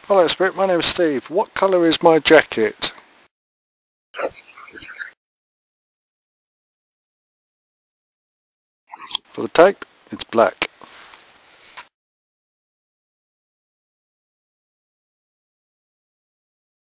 Hello Spirit, my name is Steve. What colour is my jacket? For the tape, it's black.